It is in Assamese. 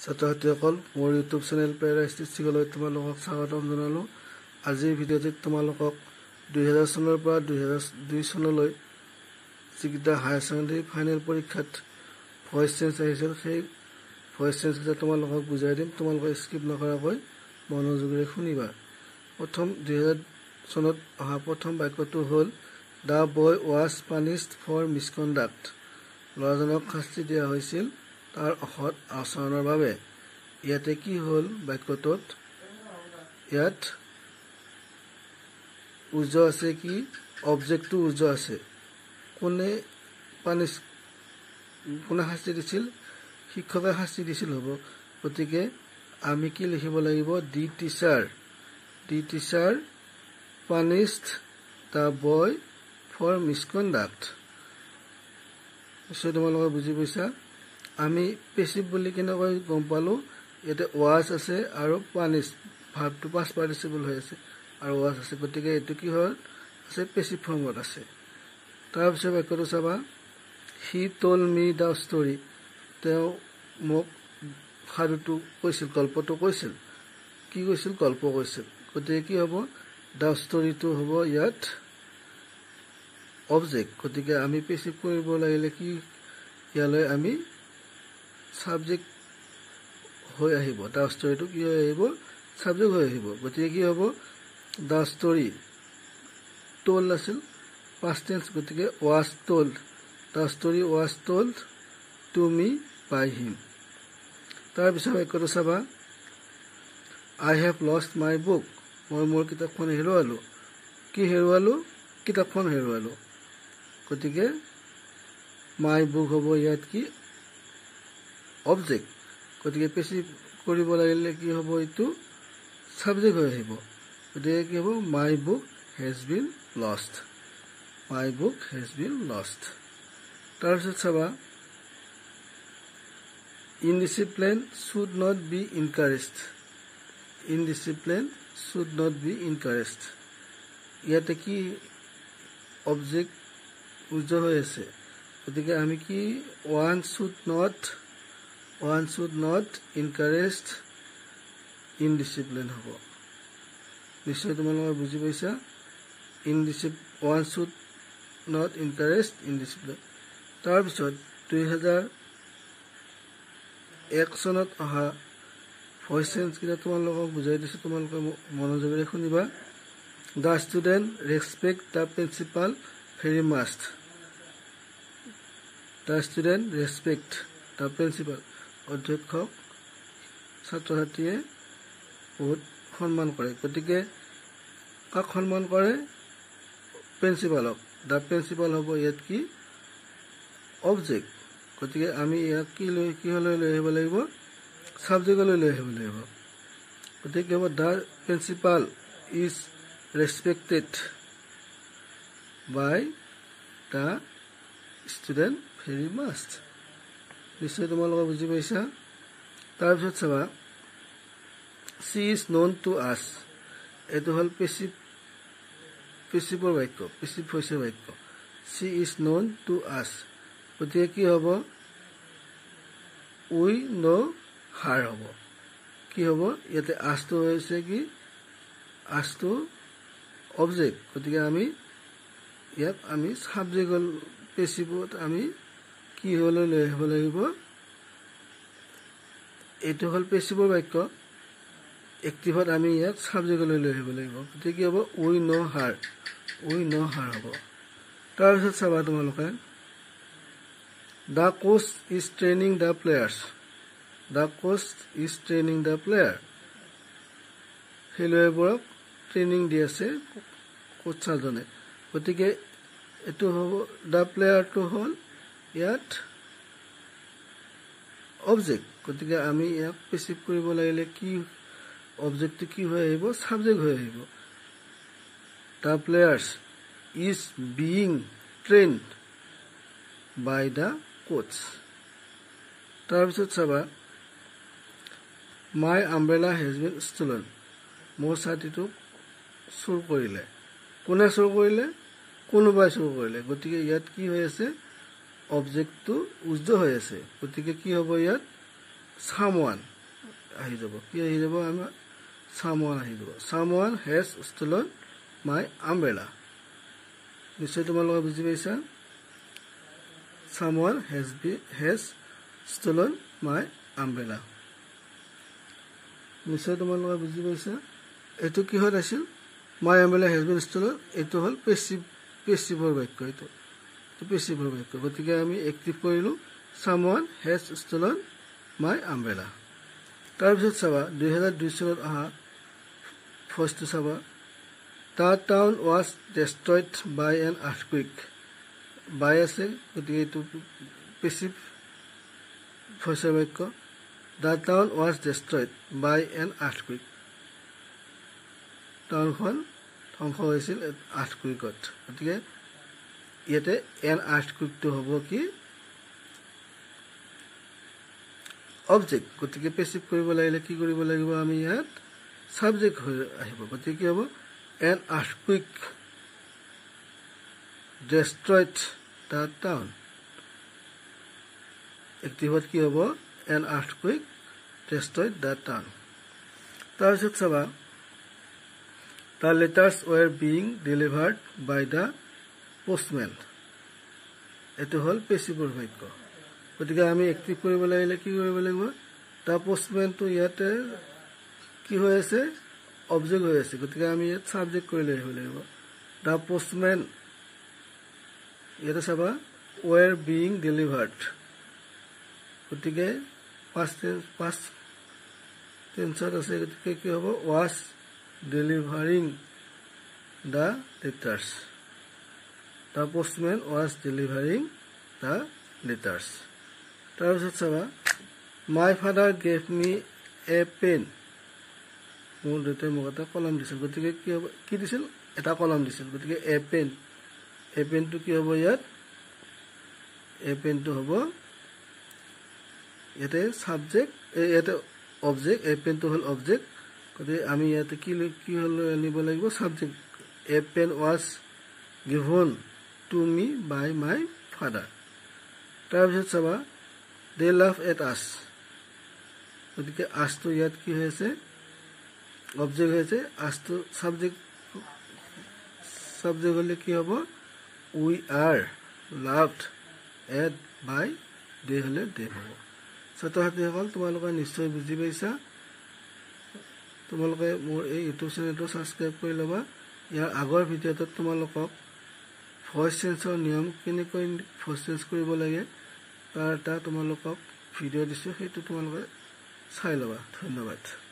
ছাত্ৰ-ছাত্ৰীসকল মোৰ ইউটিউব চেনেল পেৰাষ্টিচিকলৈ তোমালোকক স্বাগতম জনালোঁ। আজিৰ ভিডিঅ'টিত তোমালোকক 2000 চনৰ পৰা 2002 চনলৈ যিকেইটা হায়াৰ ছেকেণ্ডেৰী ফাইনেল পৰীক্ষাত ভইচ চেঞ্জ আহিছিল সেই ভইচ চেঞ্জকেইটা তোমালোকক বুজাই দিম। তোমালোকে স্কিপ নকৰাকৈ মনোযোগেৰে শুনিবা। প্ৰথম 2000 চনত অহা প্ৰথম বাক্যটো হ'ল the boy was punished for misconduct. ল'ৰাজনক শাস্তি দিয়া হৈছিল তাৰ অসৎ আচৰণৰ বাবে। ইয়াতে কি হ'ল বাক্যটোত? ইয়াত উজ আছে কি? অবজেক্টটো উজ আছে। কোনে শাস্তি দিছিল? শিক্ষকে শাস্তি দিছিল হ'ব। গতিকে আমি কি লিখিব লাগিব? The teacher punished the boy for misconduct. নিশ্চয় তোমালোকে বুজি পাইছা। আমি পেচিভ বুলি কেনেকৈ গম পালোঁ? ইয়াতে ৱাজ আছে আৰু পানিছ ভাৰ্বটো পাষ্ট পাৰ্টিচিপল হৈ আছে আৰু ৱাজ আছে। গতিকে এইটো কি হ'ল? আছে পেচিভ ফৰ্মত আছে। তাৰপিছত বাক্যটো চাবা, he told me the story. তেওঁ মোক সাধুটো কৈছিল, গল্পটো কৈছিল। কি কৈছিল? গল্প কৈছিল। গতিকে কি হ'ব? দ্য ষ্টৰীটো হ'ব ইয়াত অবজেক্ট। গতিকে আমি পেচিভ কৰিব লাগিলে কি ইয়ালৈ আমি ছাবজেক্ট হৈ আহিব। দ্য ষ্টৰীটো কি হৈ আহিব? ছাবজেক্ট হৈ আহিব। গতিকে কি হ'ব? দ্য ষ্টৰী টল্ড আছিল পাষ্ট টেন্স, গতিকে was told. The story was told to me by him. তাৰপিছত বাক্যটো চাবা, I have lost my book. মই মোৰ কিতাপখন হেৰুৱালোঁ। কি হেৰুৱালোঁ? কিতাপখন হেৰুৱালোঁ। গতিকে মাই বুক হ'ব ইয়াত কি? অবজেক্ট। গতিকে পেচিভ কৰিব লাগিলে কি হ'ব? এইটো ছাবজেক্ট হৈ আহিব। গতিকে কি হ'ব? My book has been lost. My book has been lost. তাৰপিছত চাবা, indiscipline should not be encouraged. Indiscipline should not be encouraged. ইয়াতে কি অবজেক্ট উজ হৈ আছে। গতিকে আমি কি one should not encouraged indiscipline হ'ব। নিশ্চয় তোমালোকে বুজি পাইছা। One should not encouraged indiscipline. তাৰপিছত 2001 চনত অহা ভইচ চেঞ্জকেইটা তোমালোকক বুজাই দিছোঁ, তোমালোকে মনোযোগেৰে শুনিবা। The student respect the principal very must. The student respect the principal. অধ্যক্ষক ছাত্ৰ ছাত্ৰীয়ে বহুত সন্মান কৰে। গতিকে কাক সন্মান কৰে? প্ৰিন্সিপালক। দ্য প্ৰিন্সিপাল হ'ব ইয়াত কি? অবজেক্ট। গতিকে আমি ইয়াক কিহলৈ লৈ আহিব লাগিব? ছাবজেক্টলৈ লৈ আহিব লাগিব। গতিকে কি হ'ব? The principal is respected by the student very must. নিশ্চয় তোমালোকে বুজি পাইছা। তাৰপিছত চাবা, চি ইজ ন'ন টু আছ। এইটো হ'ল পেচিভৰ বাক্য, পেচিভ ভইচৰ বাক্য। চি ইজ ন'ন টু আছ। গতিকে কি হ'ব? উই ন' হাৰ হ'ব। কি হ'ব? ইয়াতে আছটো হৈছে কি? আছটো অবজেক্ট। গতিকে আমি ইয়াক আমি ছাবজেক্ট পেচিভত আমি কি হ'বলৈ লৈ আহিব লাগিব? এইটো হ'ল পেচিভৰ বাক্য। এক্টিভত আমি ইয়াক ছাবজেক্টলৈ লৈ আহিব লাগিব। গতিকে কি হ'ব? উই ন' হাৰ। উই ন' হাৰ হ'ব। তাৰপিছত চাবা তোমালোকে, the coach is training the players. The coach is training the player. খেলুৱৈবোৰক ট্ৰেইনিং দি আছে কোচাৰজনে। গতিকে এইটো হ'ব, দ্য প্লেয়াৰটো হ'ল ইয়াত অবজেক্ট। গতিকে আমি ইয়াক পেচিভ কৰিব লাগিলে কি অবজেক্টটো কি হৈ আহিব? ছাবজেক্ট হৈ আহিব। The players is being trained by the coach. তাৰপিছত চাবা, my umbrella has been stolen. মোৰ ছাতিটোক চুৰ কৰিলে। কোনে চুৰ কৰিলে? কোনোবাই চুৰ কৰিলে। গতিকে ইয়াত কি হৈ আছে? অবজেক্টটো উজ্জ হৈ আছে। গতিকে কি হ'ব ইয়াত? চামৱান। আহি যাব কি আহি যাব আমাৰ someone আহি যাব someone has stolen my umbrella নিশ্চয় তোমালোকে বুজি পাইছা someone has stolen my umbrella নিশ্চয় তোমালোকে বুজি পাইছা এটো কি হয় আছিল my umbrella has been stolen এটো হল পেছিভৰ বাক্য এটো পেছিভৰ বাক্য গতিকে আমি এক্টিভ কৰিলো someone has stolen my umbrella তাৰপিছত চাবা 2002 চনত আহা ফাৰ্স্ট চাবা the town was destroyed by an earthquake by আছে গতিকে এটো পেছিভ ভইচৰ বাক্য the town was destroyed by an earthquake টাউনখন ধ্বংস হৈছিল আৰ্থকুইকত গতিকে ইয়াতে এন আৰ্থকুইকটো হ'ব কি অবজেক্ট গতিকে পেছিভ কৰিব লাগিলে কি কৰিব লাগিব আমি ইয়াত সাবজেক্ট হৈ আহিব গতিকে কি হ'ব an earthquake destroyed the town এক্টিভত কি হ'ব an earthquake destroyed the town তাৰপিছত চাবা The letters were being delivered by the postman. এটো হল পেছিভৰ বাক্য গতিকে আমি এক্টিভ কৰিব লাগিলে কি কৰিব লাগিব the postman তো ইয়াতে কি হৈ আছে অবজেক্ট হৈ আছে গতিকে আমি ইয়াত সাবজেক্ট কৰিলে আহিব লাগিব the postman ইয়াতে চাবা were being delivered গতিকে past tense আছে গতিকে কি হ'ব was delivering the letters the postman was delivering the letters তাৰপিছত চাবা my father gave me a pen মোৰ দেউতাই মোক এটা কলম দিছিল গতিকে কি দিছিল এটা কলম দিছিল গতিকে a pen টো কি হ'ব ইয়াত a pen টো হ'ব ইয়াতে সাবজেক্ট ইয়াতে অবজেক্ট a pen টো হল অবজেক্ট গতিকে আমি ইয়াতে কি হল আনিব লাগিব subject a pen was given to me by my father তাৰপিছত চাবা they laugh at us গতিকে us তো ইয়াত কি হৈছে অবজেক্ট হৈছে us তো সাবজেক্ট হলে কি হ'ব we are laughed at by they হলে they হ'ব ছাত্ৰছাত্ৰীসকল তোমালোকে নিশ্চয় বুজি পাইছা তোমালোকে মোৰ এই ইউটিউব চেনেলটো সাবস্ক্ৰাইব কৰি লবা ইয়াৰ আগৰ ভিডিঅ'ত তোমালোকক ভয়েস চেঞ্জৰ নিয়ম কেনেকৈ ভয়েস চেঞ্জ কৰিব লাগে তাৰ এটা তোমালোকক ভিডিঅ' দিছো সেইটো তোমালোকে চাই লবা ধন্যবাদ